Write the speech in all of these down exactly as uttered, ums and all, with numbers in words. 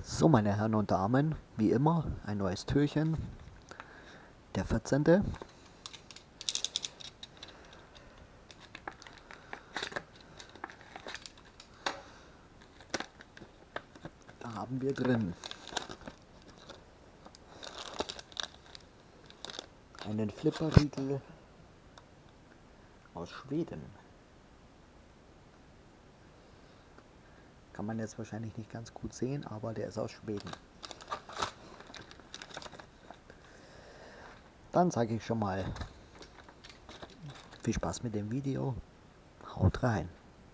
So, meine Herren und Damen, wie immer, ein neues Türchen. Der vierzehnte. Da haben wir drin einen Flipperriegel aus Schweden. Kann man jetzt wahrscheinlich nicht ganz gut sehen, aber der ist aus Schweden. Dann sage ich schon mal viel Spaß mit dem Video. Haut rein.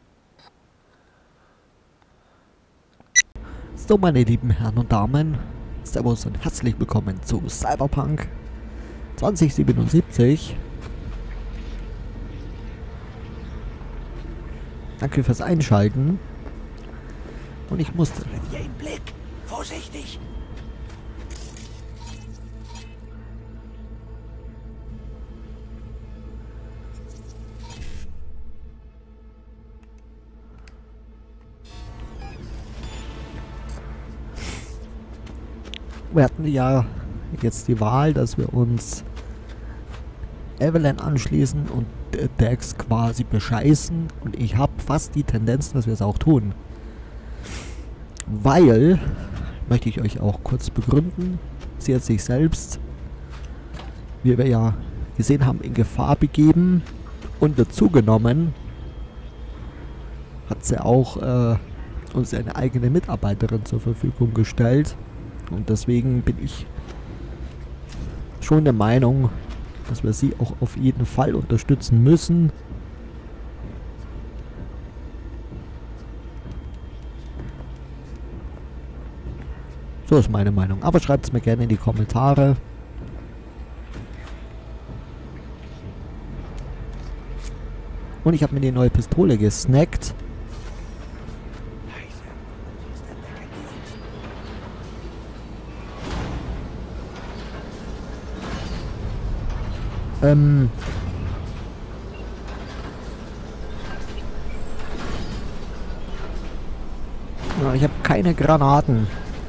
So, meine lieben Herren und Damen, Servus und herzlich willkommen zu Cyberpunk zwanzig siebenundsiebzig. Danke fürs Einschalten. Und ich musste... Hier im Blick! Vorsichtig! Wir hatten ja jetzt die Wahl, dass wir uns Evelyn anschließen und Dex quasi bescheißen. Und ich habe fast die Tendenz, dass wir es auch tun. Weil, möchte ich euch auch kurz begründen, sie hat sich selbst, wie wir ja gesehen haben, in Gefahr begeben. Und dazu genommen hat sie auch äh, uns eine eigene Mitarbeiterin zur Verfügung gestellt. Und deswegen bin ich schon der Meinung, dass wir sie auch auf jeden Fall unterstützen müssen. So ist meine Meinung. Aber schreibt es mir gerne in die Kommentare. Und ich habe mir die neue Pistole gesnackt. Ähm... Ja, ich habe keine Granaten.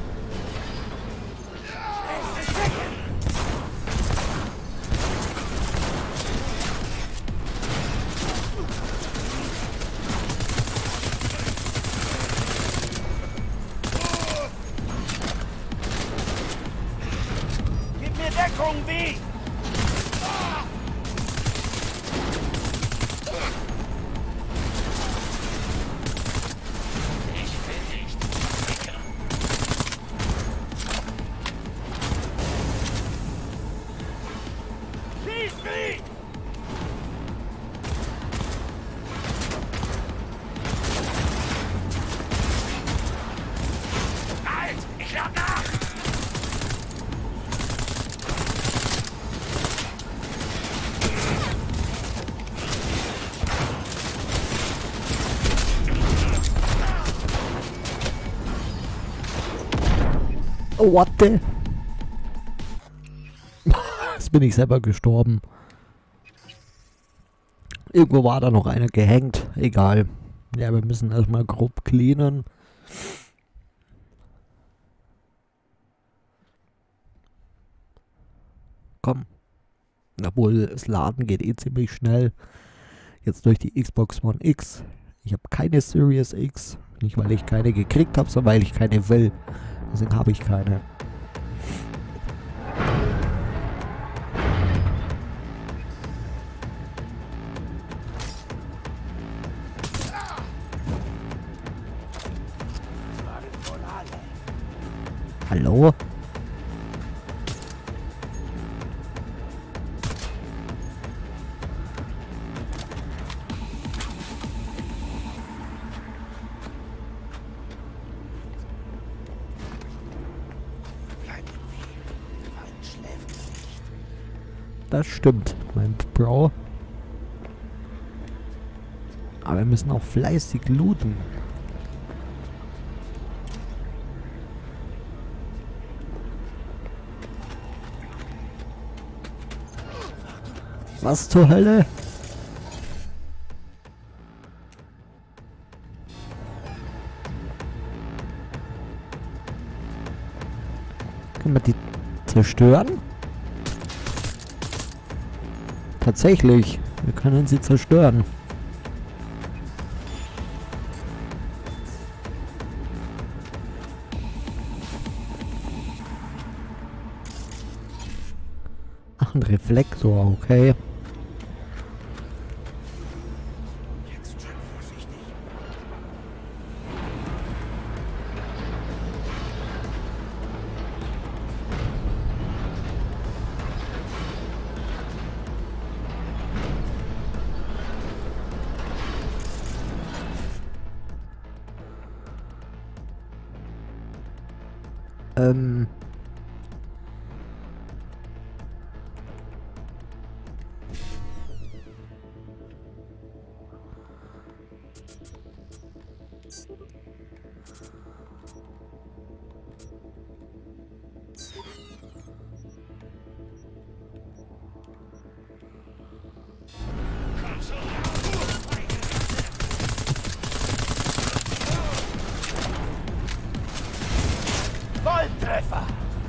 Gib mir Deckung, wie! Schieß wie! Halt! Ich lade nach! Oh, what the? Jetzt bin ich selber gestorben. Irgendwo war da noch einer gehängt. Egal. Ja, wir müssen erstmal grob cleanen. Komm. Obwohl, das Laden geht eh ziemlich schnell. Jetzt durch die Xbox One X. Ich habe keine Series X. Nicht, weil ich keine gekriegt habe, sondern weil ich keine will. Deswegen habe ich keine. Hallo? Das stimmt, mein Bro. Aber wir müssen auch fleißig looten. Was zur Hölle? Können wir die zerstören? Tatsächlich, wir können sie zerstören. Ach, ein Reflektor, okay. Jetzt schön vorsichtig. Ähm. Volltreffer!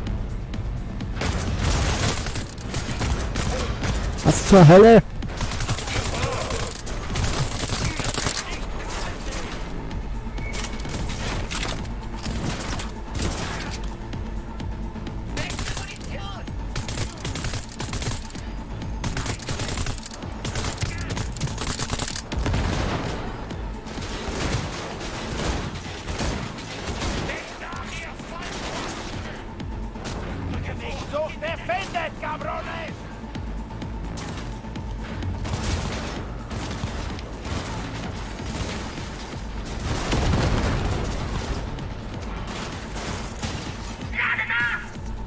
Was zur Hölle? Sucht wer findet, cabrones! Gerade nach!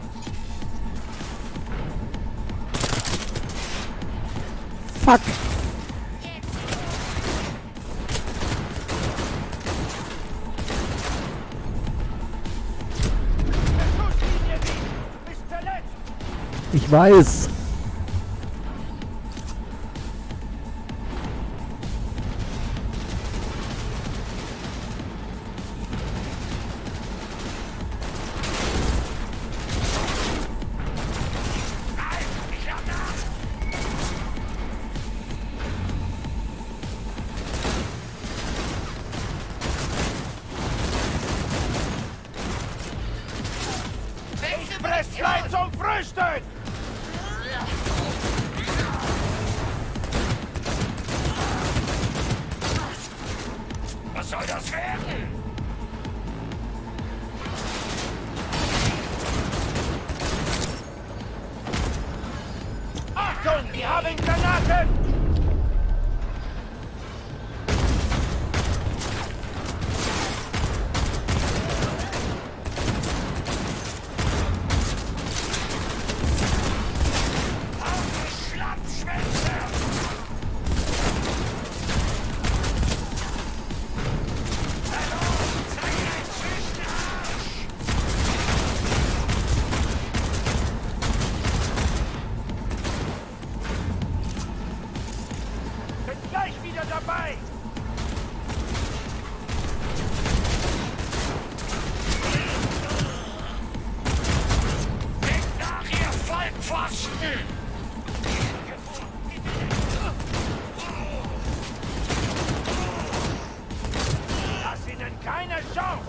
Fuck! Der Schusslinie liegt! Du bist verletzt! Ich weiß. Nein, ich hab nach! Express gleich zum Frühstück! Was soll das werden? Achtung, wir haben Granaten! Schlappschwänze! Bin gleich wieder dabei! Denkt nach, ihr Vollpfosten! Lass ihnen keine Chance!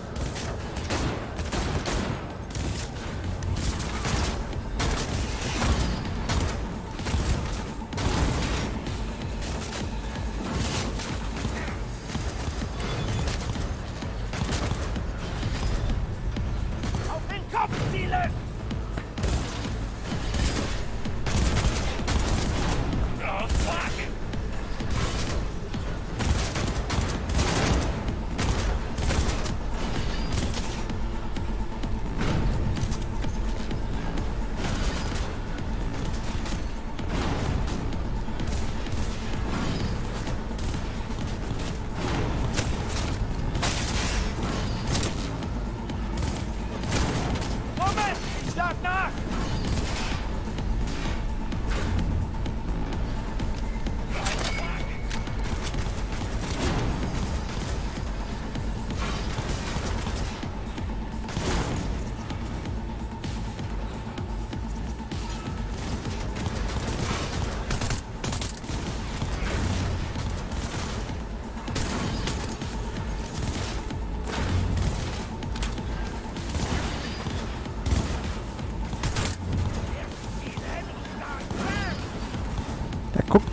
Auf den Kopf zielen! Oh, fuck! Moment! Ich schlag nach!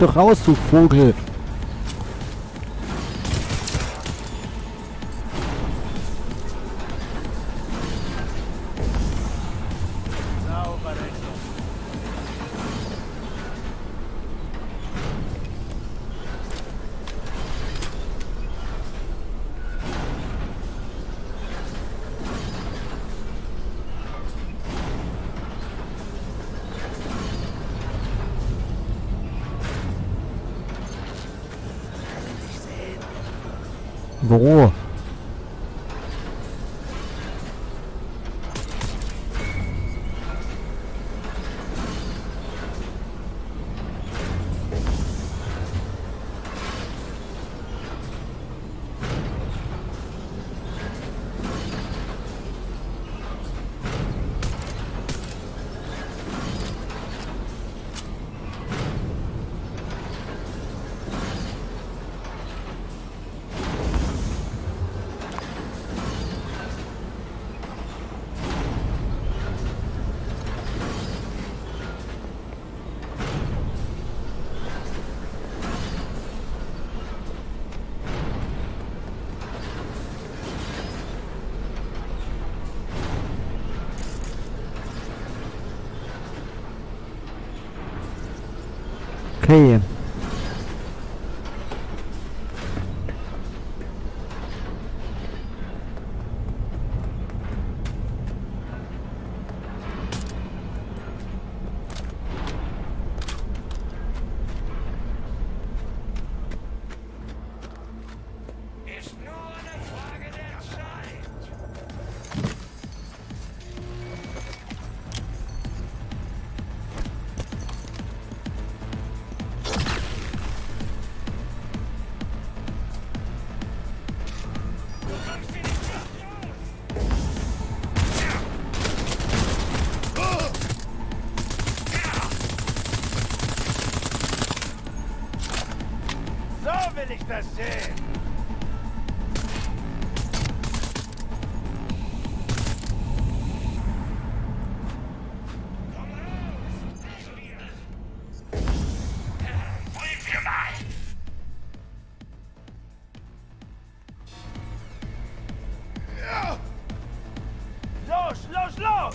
doch raus, du Vogel! Wo? Okay. Ist nur eine Frage der Zeit. So will ich das sehen. Komm raus! Wollen wir mal! Los, los, los!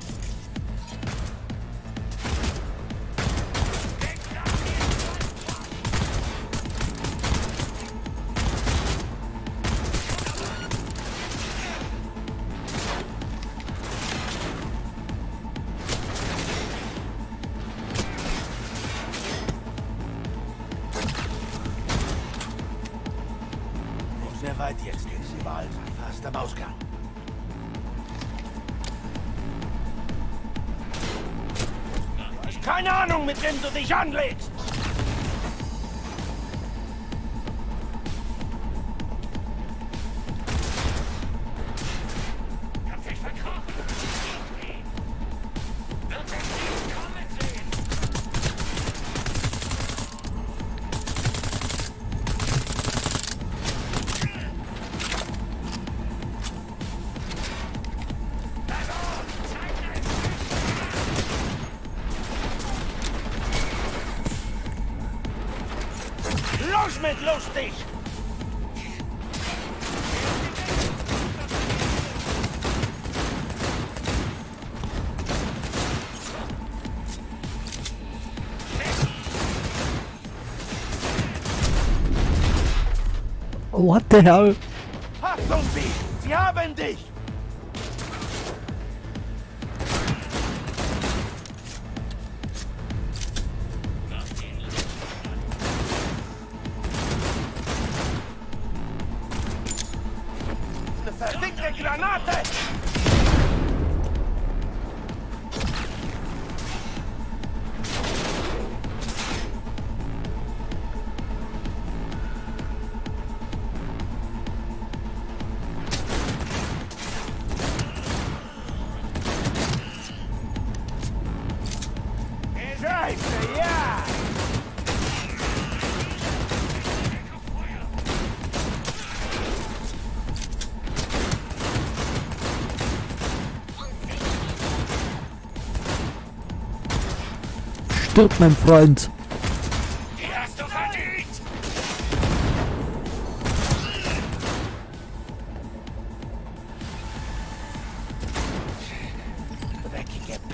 Sehr weit jetzt, ist bald fast am Ausgang. Du hast keine Ahnung, mit wem du dich anlegst. Kannst dich verkaufen. Wird er nicht kommen sehen. Los mit lustig! What the hell? Achtung, Sie! Sie haben dich! Eine verdickte Granate! Scheiße, ja! Stirb, mein Freund! Die hast du verloren!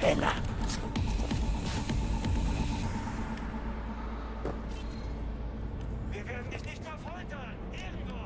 Penner! Wir werden dich nicht mehr foltern! Ehrenwort!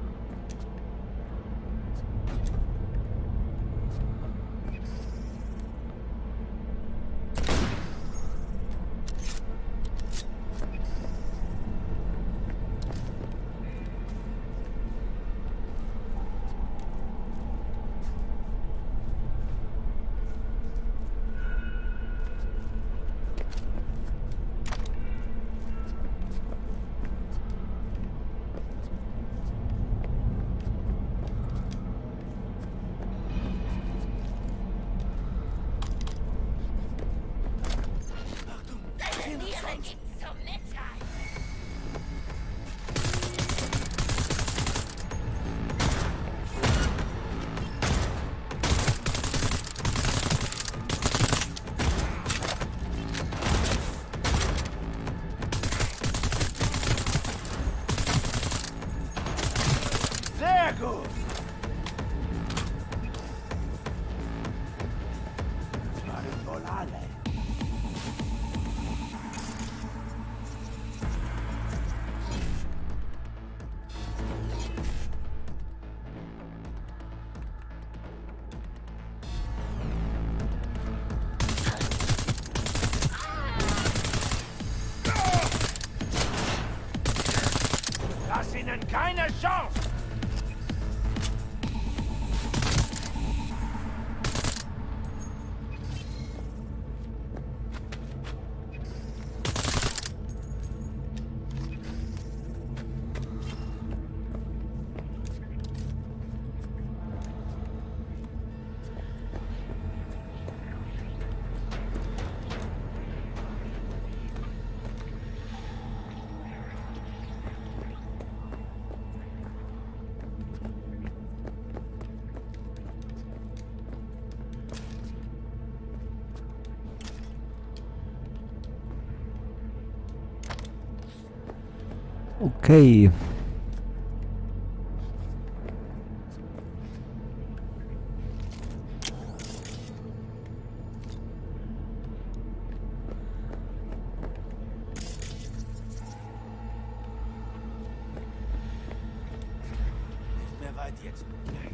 Sehr gut! Das waren wohl alle. Lass ihnen keine Chance! Okay. Nicht mehr weit jetzt.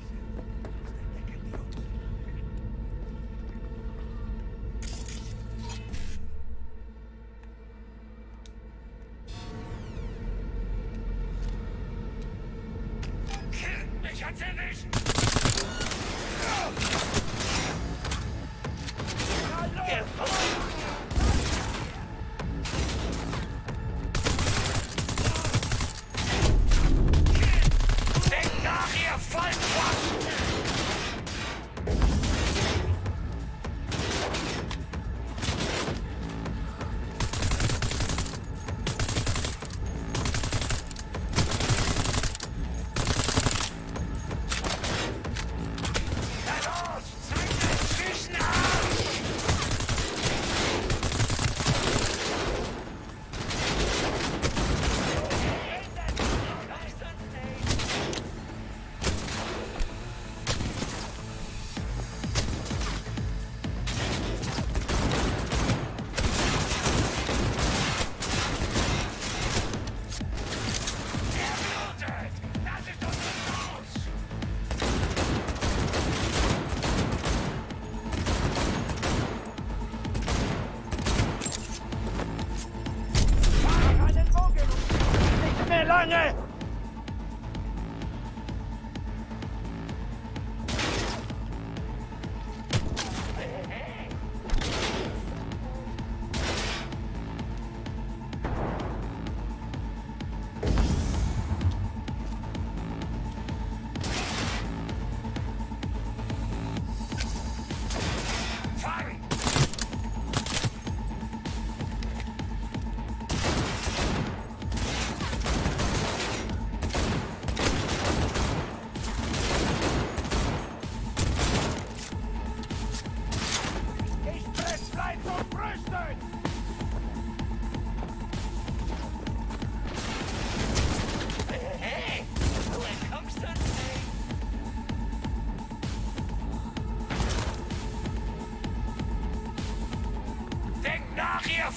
Mich hat's erwischt! Denkt nach, ihr Vollpfosten!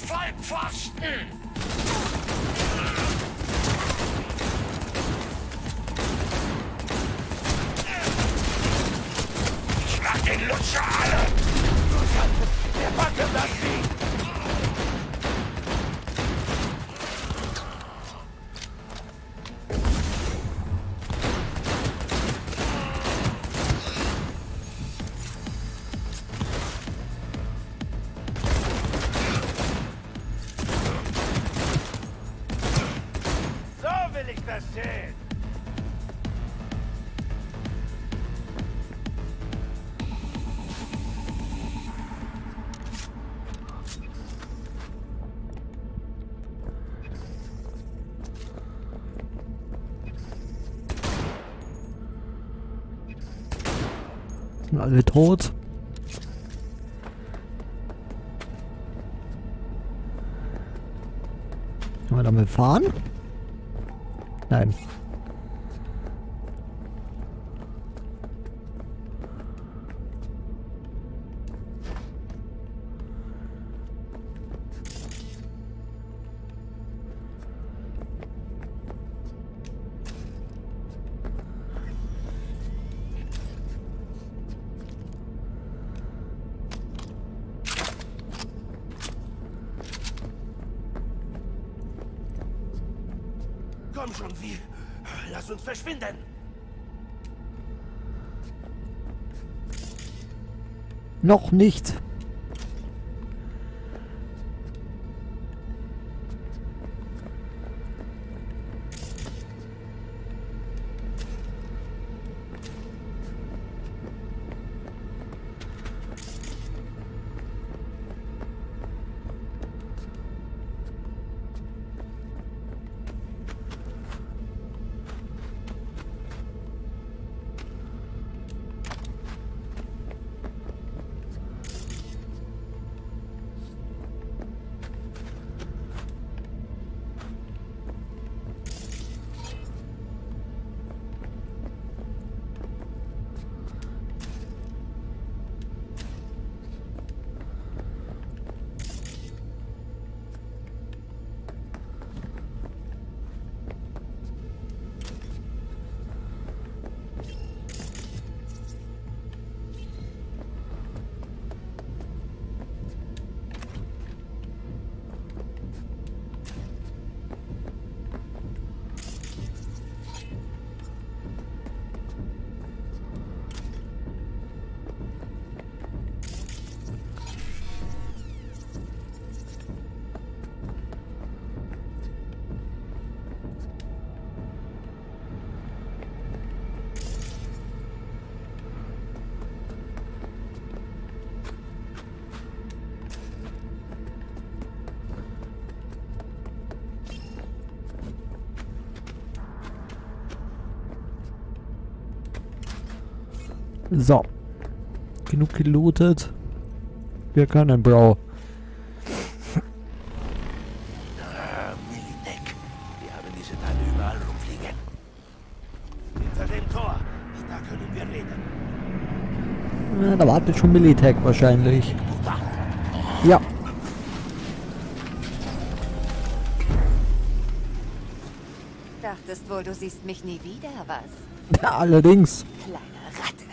Vollpfosten! Ich schlag den Lutscher alle! Der Backe das Ding! Das sehen. Sind alle tot. Können wir damit fahren? Nein. Komm schon, wie? Lass uns verschwinden! Noch nicht. So. Genug gelootet. Wir können, Bro. Ah, Militech. Wir haben diese Teile überall rumfliegen. Hinter dem Tor. Da können wir reden. Ja, da wartet schon Militech wahrscheinlich. Ja. Dachtest wohl, du siehst mich nie wieder, was? Ja, allerdings. Kleine Ratte.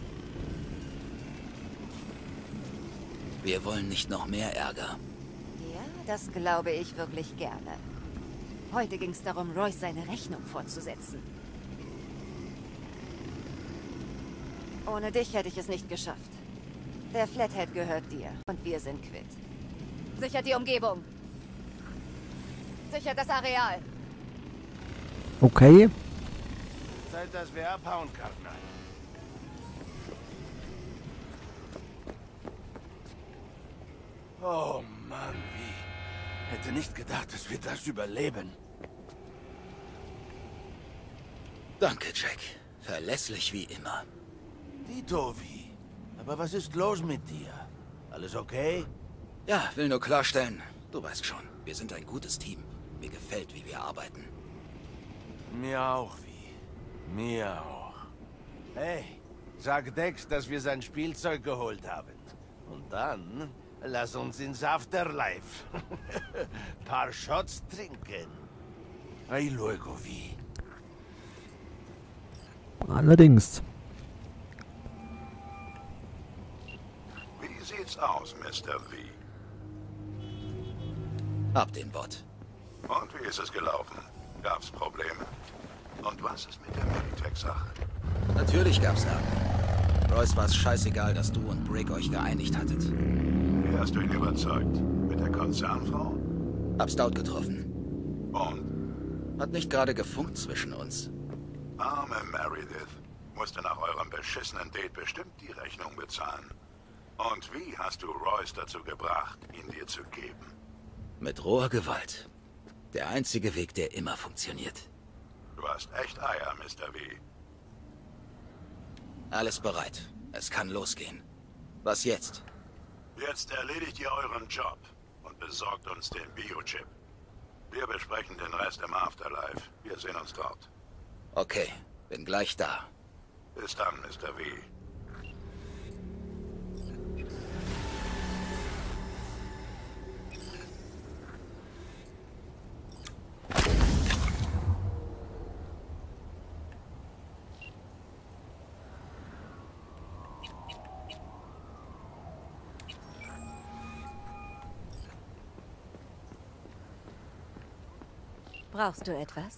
Wir wollen nicht noch mehr Ärger. Ja, das glaube ich wirklich gerne. Heute ging es darum, Royce seine Rechnung fortzusetzen. Ohne dich hätte ich es nicht geschafft. Der Flathead gehört dir und wir sind quitt. Sichert die Umgebung. Sichert das Areal. Okay. Zeit, dass wir abhauen, Kardinal. Oh Mann, wie? Hätte nicht gedacht, dass wir das überleben. Danke, Jack. Verlässlich wie immer. Dito, wie? Aber was ist los mit dir? Alles okay? Ja, will nur klarstellen. Du weißt schon, wir sind ein gutes Team. Mir gefällt, wie wir arbeiten. Mir auch, wie. Mir auch. Hey, sag Dex, dass wir sein Spielzeug geholt haben. Und dann Lass uns ins Afterlife. Paar Shots trinken. Ay, luego wie. Allerdings. Wie sieht's aus, Mister V? Ab den Bot. Und wie ist es gelaufen? Gab's Probleme? Und was ist mit der Meditech-Sache? Natürlich gab's Ärger. Royce war es scheißegal, dass du und Brick euch geeinigt hattet. Wie hast du ihn überzeugt? Mit der Konzernfrau? Hab Stout getroffen. Und? Hat nicht gerade gefunkt zwischen uns. Arme Meredith. Musste nach eurem beschissenen Date bestimmt die Rechnung bezahlen. Und wie hast du Royce dazu gebracht, ihn dir zu geben? Mit roher Gewalt. Der einzige Weg, der immer funktioniert. Du hast echt Eier, Mister V. Alles bereit. Es kann losgehen. Was jetzt? Jetzt erledigt ihr euren Job und besorgt uns den Biochip. Wir besprechen den Rest im Afterlife. Wir sehen uns dort. Okay, bin gleich da. Bis dann, Mister V. Brauchst du etwas?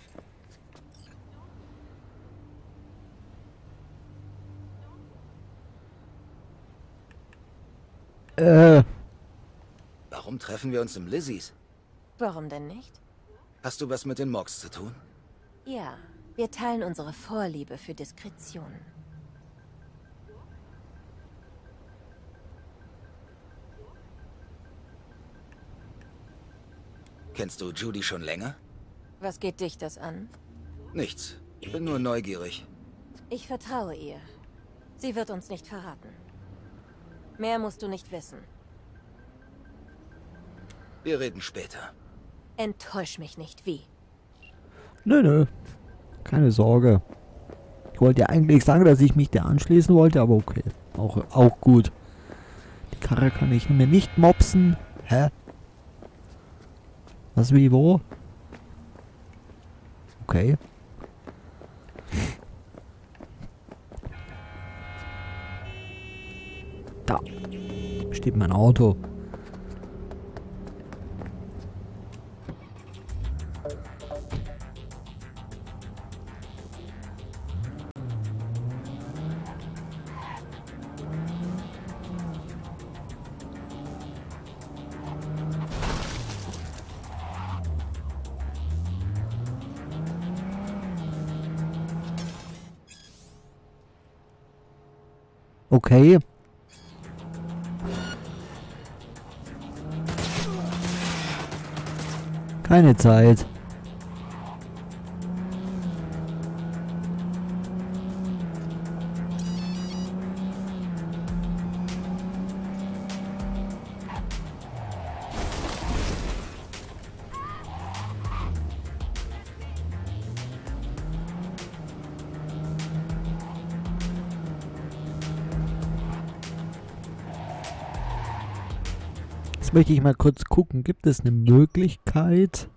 Äh, Warum treffen wir uns im Lizzies? Warum denn nicht? Hast du was mit den Mogs zu tun? Ja, wir teilen unsere Vorliebe für Diskretion. Kennst du Judy schon länger? Was geht dich das an? Nichts. Bin nur neugierig. Ich vertraue ihr. Sie wird uns nicht verraten. Mehr musst du nicht wissen. Wir reden später. Enttäusch mich nicht, wie? nö, nö. Keine Sorge. Ich wollte ja eigentlich sagen, dass ich mich der anschließen wollte, aber okay. Auch, auch gut. Die Karre kann ich mir nicht mopsen. Hä? Was, wie, wo? Okay. Da steht mein Auto. Okay. Keine Zeit. Jetzt möchte ich mal kurz gucken, gibt es eine Möglichkeit?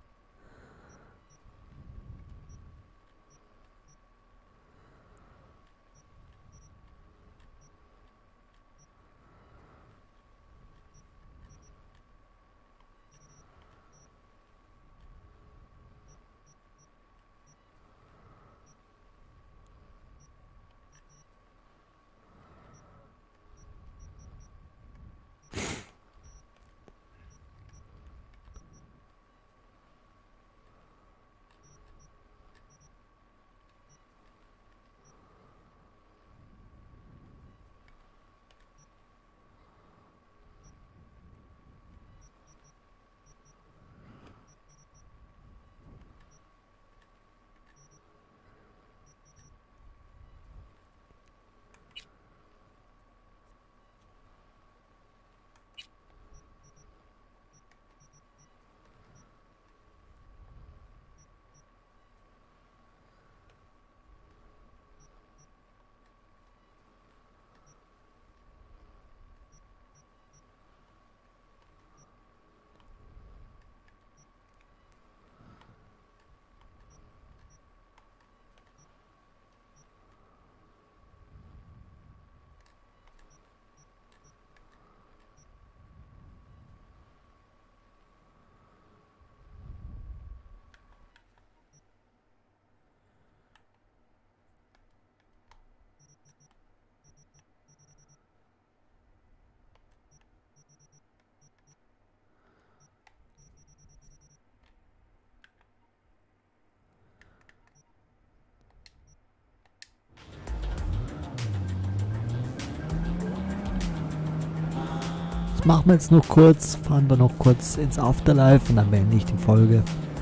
machen wir jetzt noch kurz, fahren wir noch kurz ins Afterlife und dann beende ich die Folge.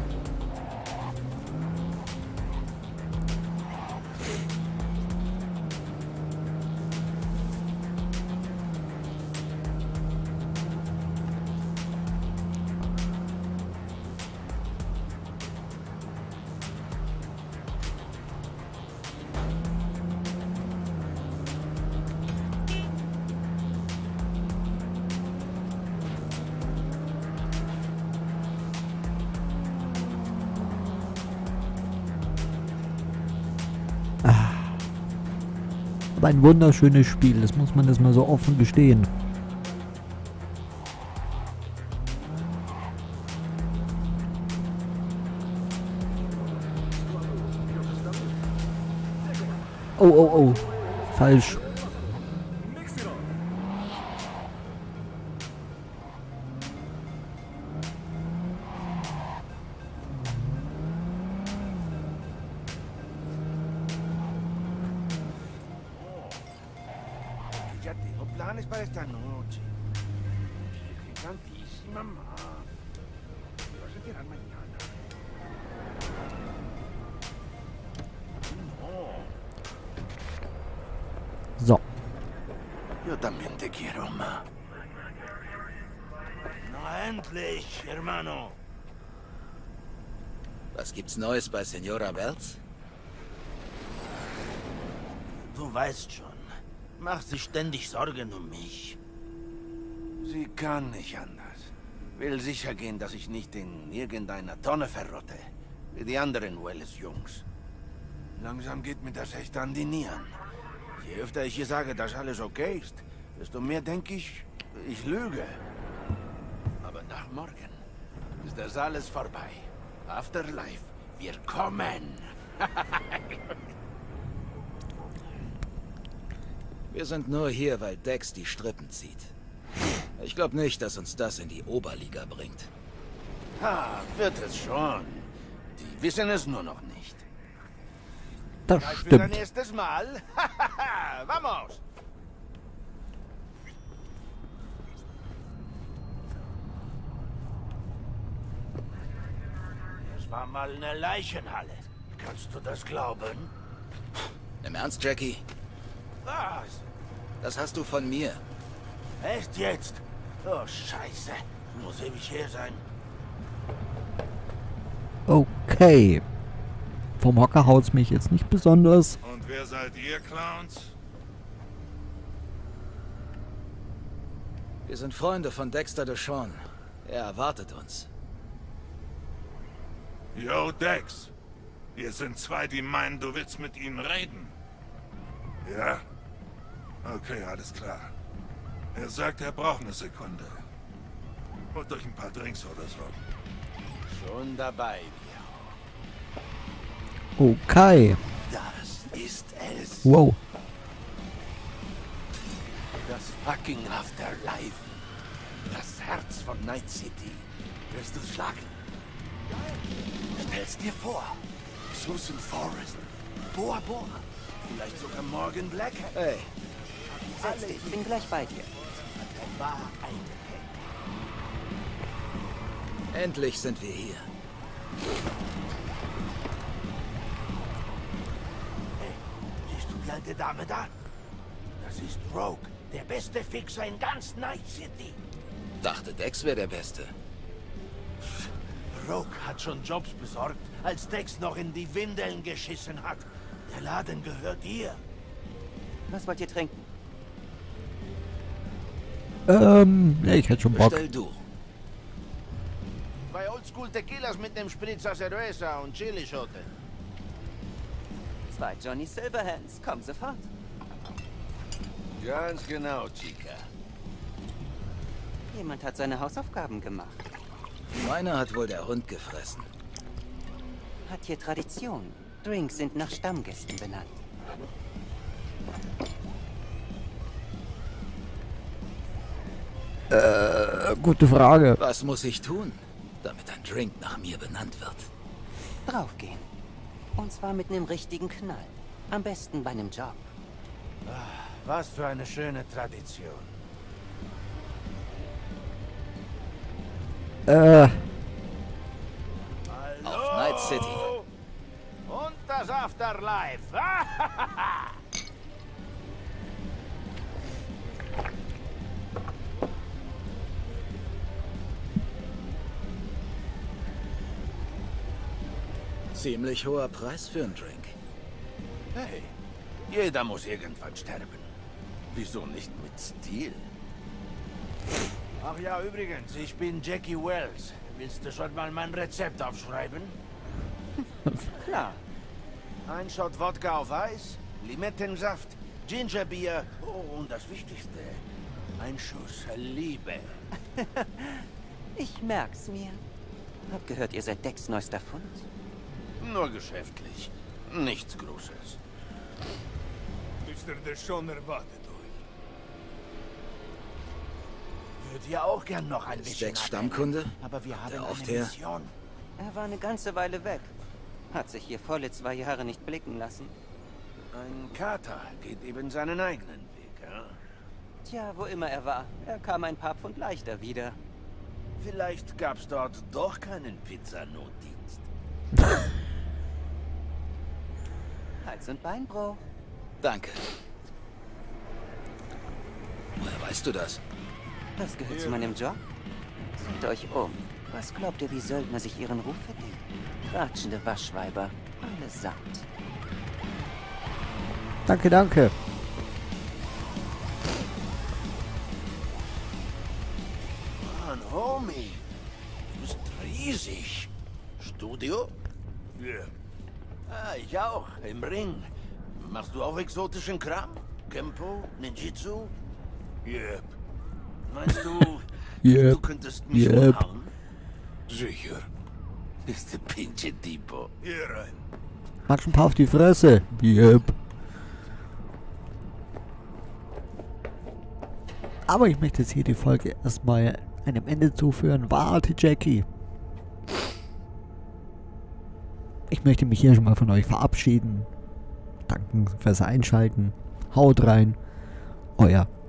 Aber ein wunderschönes Spiel, das muss man das mal so offen gestehen. Oh, oh, oh. Falsch. Ya tengo planes para esta noche. Qué santísima mamá. Me vas a enterar mañana. No. So. Yo también te quiero, ma. Na endlich, hermano. Was gibt's Neues bei Senora Wells? Du weißt schon. Macht sich ständig Sorgen um mich. Sie kann nicht anders. Will sicher gehen, dass ich nicht in irgendeiner Tonne verrotte. Wie die anderen Wells-Jungs. Langsam geht mir das echt an die Nieren. Je öfter ich ihr sage, dass alles okay ist, desto mehr denke ich, ich lüge. Aber nach morgen ist das alles vorbei. Afterlife, wir kommen. Wir sind nur hier, weil Dex die Strippen zieht. Ich glaube nicht, dass uns das in die Oberliga bringt. Ha, wird es schon. Die wissen es nur noch nicht. Das Zeit für dein stimmt. erstes Mal? Vamos! Es war mal eine Leichenhalle. Kannst du das glauben? Im Ernst, Jackie? Was? Das hast du von mir. Echt jetzt? Oh, Scheiße. Muss ewig her sein. Okay. Vom Hocker haut's mich jetzt nicht besonders. Und wer seid ihr, Clowns? Wir sind Freunde von Dexter DeShawn. Er erwartet uns. Yo, Dex. Wir sind zwei, die meinen, du willst mit ihnen reden. Ja? Okay, alles klar. Er sagt, er braucht eine Sekunde. Holt euch ein paar Drinks oder so. Schon dabei, Okay. Das ist es. Wow. Das fucking Afterlife. Das Herz von Night City. Wirst du schlagen? Stell's dir vor. Susan Forrest. Boa Boa. Vielleicht sogar Morgan Blackhead. Hey, Setz dich, ich bin gleich bei dir. War ein endlich sind wir hier. Hey, siehst du die alte Dame da? Das ist Rogue, der beste Fixer in ganz Night City. Dachte, Dex wäre der Beste. Rogue hat schon Jobs besorgt, als Dex noch in die Windeln geschissen hat. Der Laden gehört ihr. Was wollt ihr trinken? Ähm, ja, ich hätte schon Bock. Bestell du. Zwei Oldschool Tequilas mit nem Spritzer Cerveza und Chilischote. Zwei Johnny Silverhands. Komm sofort. Ganz genau, Chica. Jemand hat seine Hausaufgaben gemacht. Meiner hat wohl der Hund gefressen. Hat hier Tradition. Drinks sind nach Stammgästen benannt. Äh, gute Frage. Was muss ich tun, damit ein Drink nach mir benannt wird? Draufgehen. Und zwar mit einem richtigen Knall. Am besten bei einem Job. Was für eine schöne Tradition. Äh. Auf Night City. Und das Afterlife. Ziemlich hoher Preis für einen Drink. Hey, jeder muss irgendwann sterben. Wieso nicht mit Stil? Ach ja, übrigens, ich bin Jackie Wells. Willst du schon mal mein Rezept aufschreiben? Klar. Ein Shot Wodka auf Eis, Limettensaft, Gingerbier oh, und das Wichtigste, ein Schuss Liebe. Ich merk's mir. Hab gehört, ihr seid Decks neuester Fund. Nur geschäftlich, nichts Großes. Mister Deshawn erwartet euch. Würde ja auch gern noch ein Ist bisschen Decks abhängen, Stammkunde? aber wir haben Der eine oft her? Mission. Er war eine ganze Weile weg. Hat sich hier volle zwei Jahre nicht blicken lassen. Ein Kater geht eben seinen eigenen Weg, ja? Tja, wo immer er war, er kam ein paar Pfund leichter wieder. Vielleicht gab's dort doch keinen Pizzanotdienst. Hals- und Beinbruch. Danke. Woher weißt du das? Das gehört zu meinem Job. Seht euch um. Was glaubt ihr, wie Söldner sich ihren Ruf verdienen? Ratschende Waschweiber. Allesamt. Danke, danke. Mann, Homie, du bist riesig. Studio? Ja. Yeah. Ah, ich auch. Im Ring. Machst du auch exotischen Kram? Kempo? Ninjitsu? Yep. Meinst du, Yep. du könntest mich Yep. umhauen? Sicher. Bist du pinche Tipo. Hier rein. Matsch ein paar auf die Fresse. Yep. Aber ich möchte jetzt hier die Folge erstmal einem Ende zuführen. Warte, Jackie. Ich möchte mich hier schon mal von euch verabschieden. Danken fürs Einschalten. Haut rein. Euer